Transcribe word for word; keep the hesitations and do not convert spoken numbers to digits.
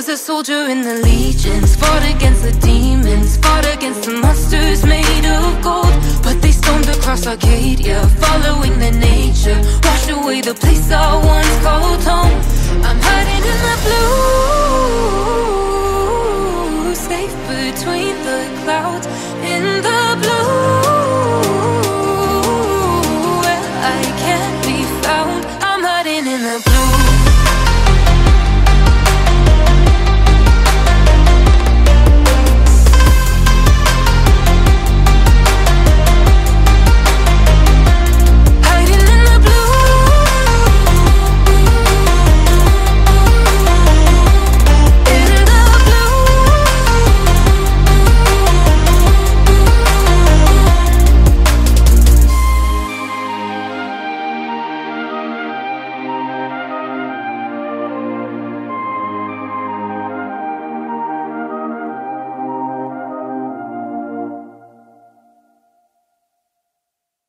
was a soldier in the legions, fought against the demons, fought against the monsters made of gold. But they stormed across Arcadia, following the nature, washed away the place I wanted